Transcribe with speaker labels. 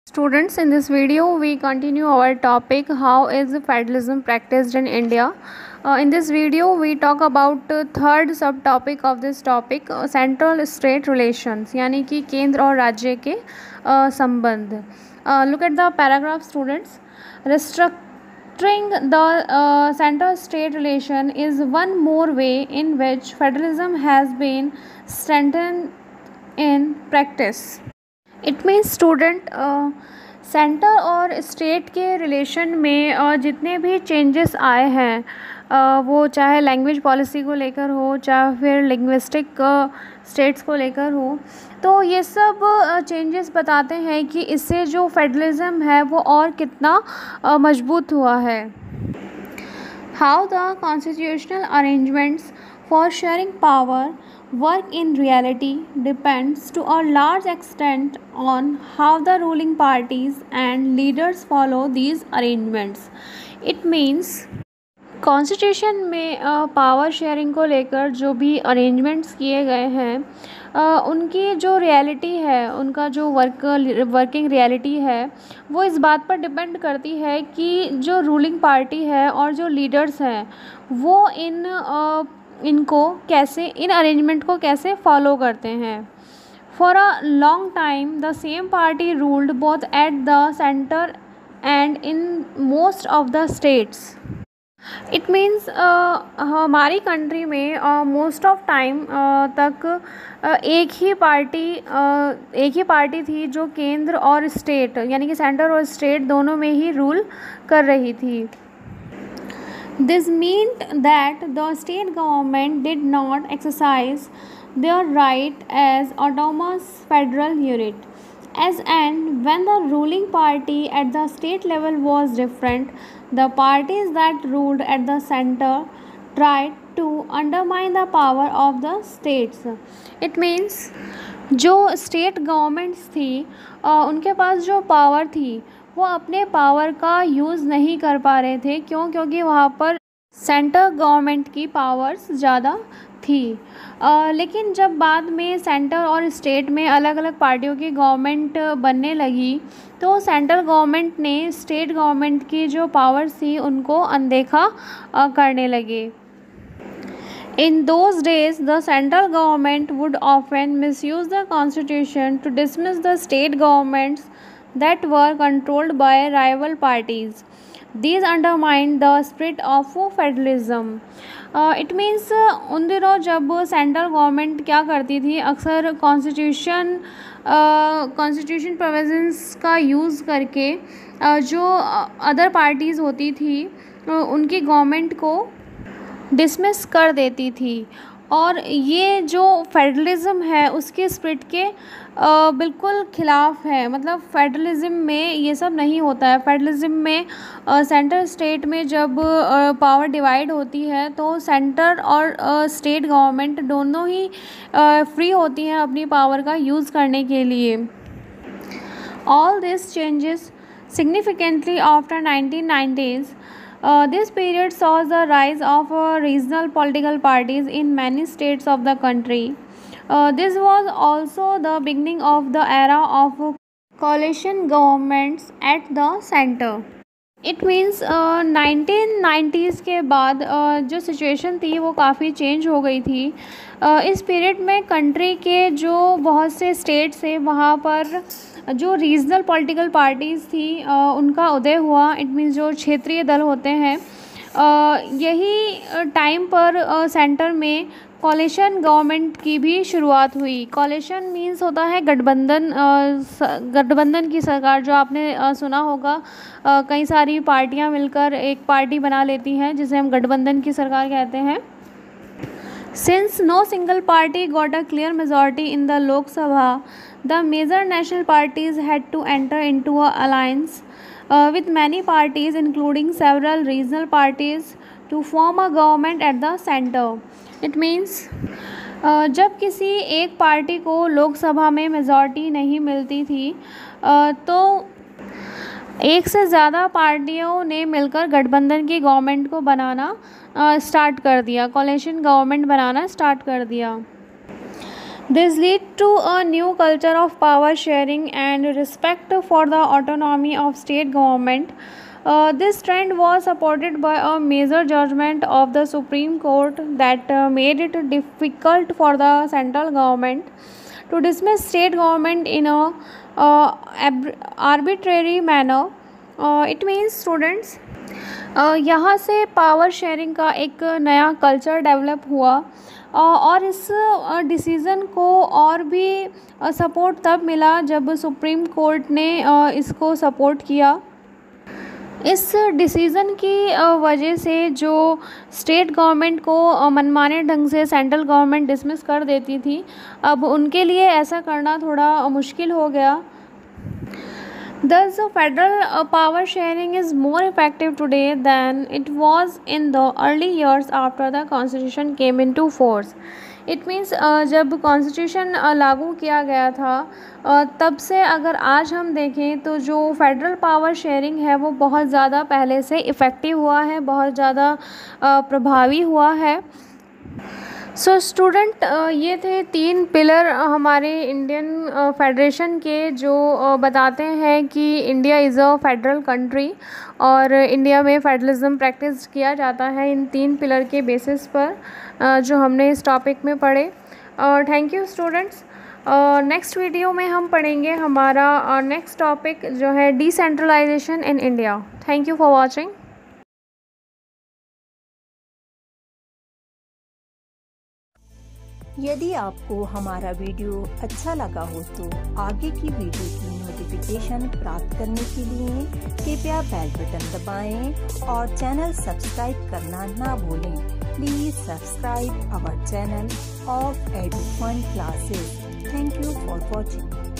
Speaker 1: Students, in this video we continue our topic how is federalism practiced in India. In this video we talk about third subtopic of this topic, central state relations, यानी कि केंद्र और राज्य के संबंध. Look at the paragraph, students. Restructuring the central state relation is one more way in which federalism has been strengthened in practice. It means student centre और state के relation में जितने भी चेंजेस आए हैं वो चाहे लैंग्वेज पॉलिसी को लेकर हो, चाहे फिर लिंग्विस्टिक स्टेट्स को लेकर हो, तो ये सब चेंजेस बताते हैं कि इससे जो फेडरलिज्म है वो और कितना मजबूत हुआ है. How the constitutional arrangements for sharing power work in reality depends to a large extent on how the ruling parties and leaders follow these arrangements. It means constitution में पावर शेयरिंग को लेकर जो भी अरेंजमेंट्स किए गए हैं उनकी जो रियलिटी है, उनका जो वर्किंग रियलिटी है वो इस बात पर डिपेंड करती है कि जो रूलिंग पार्टी है और जो लीडर्स हैं वो इन अरेंजमेंट को कैसे फॉलो करते हैं. For a long time the same party ruled both at the centre and in most of the states. It means हमारी कंट्री में मोस्ट ऑफ टाइम तक एक ही पार्टी थी जो केंद्र और स्टेट यानी कि सेंटर और स्टेट दोनों में ही रूल कर रही थी. This meant that the state government did not exercise their right as autonomous federal unit. As and when the ruling party at the state level was different, the parties that ruled at the center tried to undermine the power of the states. It means जो state governments थी उनके पास जो power थी वो अपने power का use नहीं कर पा रहे थे. क्योंकि वहाँ पर सेंटर गवर्नमेंट की पावर्स ज़्यादा थी. लेकिन जब बाद में सेंटर और स्टेट में अलग अलग पार्टियों की गवर्नमेंट बनने लगी तो सेंट्रल गवर्नमेंट ने स्टेट गवर्नमेंट की जो पावर्स थी उनको अनदेखा करने लगे. In those days, the central government would often misuse the constitution to dismiss the state governments that were controlled by rival parties. These undermined the spirit of federalism. It means उन दिनों जब central government क्या करती थी, अक्सर constitution provisions का use करके जो अदर पार्टीज़ होती थी उनकी गवर्नमेंट को डिसमिस कर देती थी. और ये जो फेडरलिज़म है उसके स्पिरिट के बिल्कुल ख़िलाफ़ है. मतलब फेडरलिज़म में ये सब नहीं होता है. फेडरलिज़म में सेंटर स्टेट में जब पावर डिवाइड होती है तो सेंटर और स्टेट गवर्नमेंट दोनों ही फ्री होती हैं अपनी पावर का यूज़ करने के लिए. All this changes significantly after 1990s. This period saw the rise of regional political parties in many states of the country. This was also the beginning of the era of coalition governments at the center. It means 1990s के बाद जो situation थी वो काफ़ी change हो गई थी. इस पीरियड में कंट्री के जो बहुत से स्टेट्स थे वहाँ पर जो रीजनल पॉलिटिकल पार्टीज़ थी उनका उदय हुआ. इट मीन्स जो क्षेत्रीय दल होते हैं यही टाइम पर सेंटर में कोalition गवर्नमेंट की भी शुरुआत हुई. कोalition मीन्स होता है गठबंधन की सरकार. जो आपने सुना होगा कई सारी पार्टियां मिलकर एक पार्टी बना लेती हैं जिसे हम गठबंधन की सरकार कहते हैं. Since no single party got a clear majority in the Lok Sabha, the major national parties had to enter into an alliance with many parties, including several regional parties, to form a government at the center. It means जब किसी एक party को लोकसभा में majority नहीं मिलती थी तो एक से ज़्यादा पार्टियों ने मिलकर गठबंधन की गवर्नमेंट को बनाना स्टार्ट कर दिया. कोalition गवर्नमेंट बनाना स्टार्ट कर दिया. This led to a new culture of power sharing and respect for the autonomy of state government. This trend was supported by a major judgment of the Supreme Court that made it difficult for the central government to dismiss state government in a arbitrary manner. It means students, यहाँ से power sharing का एक नया culture develop हुआ और इस decision को और भी सपोर्ट तब मिला जब सुप्रीम कोर्ट ने इसको सपोर्ट किया। इस डिसीज़न की वजह से जो स्टेट गवर्नमेंट को मनमाने ढंग से सेंट्रल गवर्नमेंट डिसमिस कर देती थी, अब उनके लिए ऐसा करना थोड़ा मुश्किल हो गया। Thus, federal power sharing is more effective today than it was in the early years after the Constitution came into force. It means जब कॉन्स्टिट्यूशन लागू किया गया था तब से अगर आज हम देखें तो जो फेडरल पावर शेयरिंग है वो बहुत ज़्यादा पहले से इफ़ेक्टिव हुआ है, बहुत ज़्यादा प्रभावी हुआ है। सो स्टूडेंट, ये थे 3 पिलर हमारे इंडियन फेडरेशन के जो बताते हैं कि India is a federal country और इंडिया में फेडरलिज्म प्रैक्टिस किया जाता है इन 3 पिलर के बेसिस पर जो हमने इस टॉपिक में पढ़े। Thank you students. Next video में हम पढ़ेंगे हमारा नेक्स्ट टॉपिक जो है decentralisation in India. Thank you for watching.
Speaker 2: यदि आपको हमारा वीडियो अच्छा लगा हो तो आगे की वीडियो की नोटिफिकेशन प्राप्त करने के लिए कृपया बेल बटन दबाएं और चैनल सब्सक्राइब करना ना भूलें। Please subscribe our channel of Edufun classes. Thank you for watching.